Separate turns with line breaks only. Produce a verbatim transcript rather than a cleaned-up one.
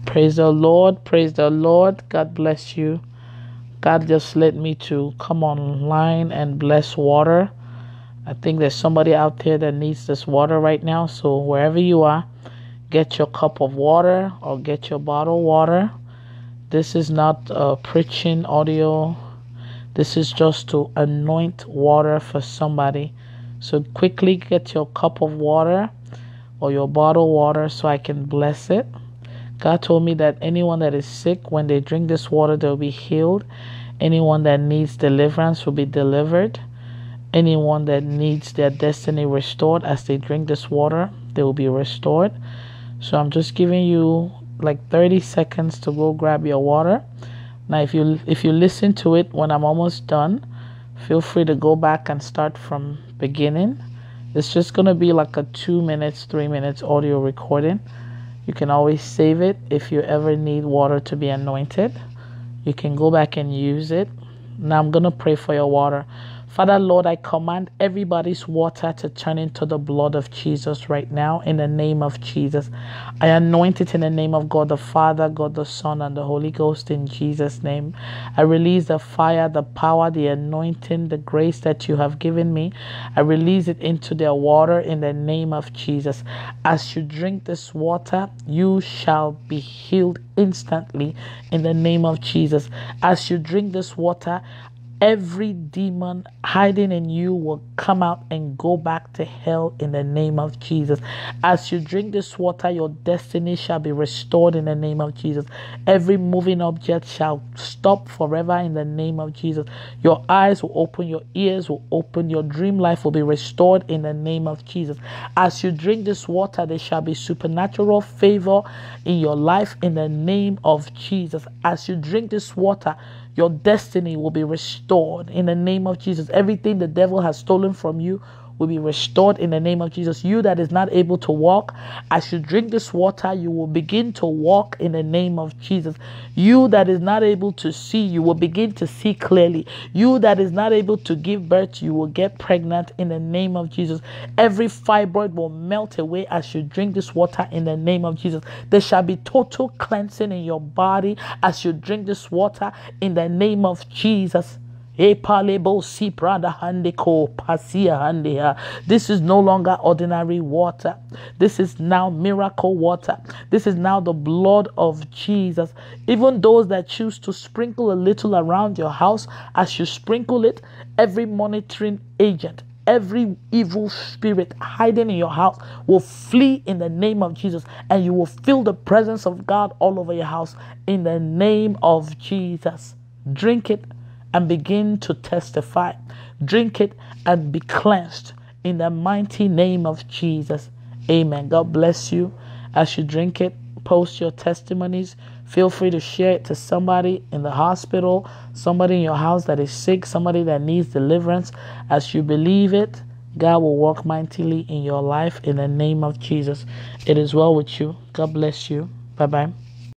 Praise the Lord. Praise the Lord. God bless you. God just led me to come online and bless water. I think there's somebody out there that needs this water right now. So wherever you are, get your cup of water or get your bottled water. This is not a preaching audio. This is just to anoint water for somebody. So quickly get your cup of water or your bottled water so I can bless it. God told me that anyone that is sick, when they drink this water, they'll be healed. Anyone that needs deliverance will be delivered. Anyone that needs their destiny restored, as they drink this water, they will be restored. So I'm just giving you like thirty seconds to go grab your water. Now, if you if you listen to it when I'm almost done, feel free to go back and start from beginning. It's just going to be like a two minutes, three minutes audio recording. You can always save it if you ever need water to be anointed. You can go back and use it. Now I'm going to pray for your water. Father, Lord, I command everybody's water to turn into the blood of Jesus right now in the name of Jesus. I anoint it in the name of God the Father, God the Son, and the Holy Ghost in Jesus' name. I release the fire, the power, the anointing, the grace that you have given me. I release it into their water in the name of Jesus. As you drink this water, you shall be healed instantly in the name of Jesus. As you drink this water, every demon hiding in you will come out and go back to hell in the name of Jesus. As you drink this water, your destiny shall be restored in the name of Jesus. Every moving object shall stop forever in the name of Jesus. Your eyes will open, your ears will open, your dream life will be restored in the name of Jesus. As you drink this water, there shall be supernatural favor in your life in the name of Jesus. As you drink this water, your destiny will be restored in the name of Jesus. Everything the devil has stolen from you will be restored in the name of Jesus. You that is not able to walk, as you drink this water, you will begin to walk in the name of Jesus. You that is not able to see, you will begin to see clearly. You that is not able to give birth, you will get pregnant in the name of Jesus. Every fibroid will melt away as you drink this water in the name of Jesus. There shall be total cleansing in your body as you drink this water in the name of Jesus. This is no longer ordinary water. This is now miracle water. This is now the blood of Jesus. Even those that choose to sprinkle a little around your house, as you sprinkle it, every monitoring agent, every evil spirit hiding in your house will flee in the name of Jesus, and you will feel the presence of God all over your house in the name of Jesus. Drink it and begin to testify. Drink it and be cleansed in the mighty name of Jesus. Amen. God bless you. As you drink it, post your testimonies. Feel free to share it to somebody in the hospital, somebody in your house that is sick, somebody that needs deliverance. As you believe it, God will work mightily in your life in the name of Jesus. It is well with you. God bless you. Bye-bye.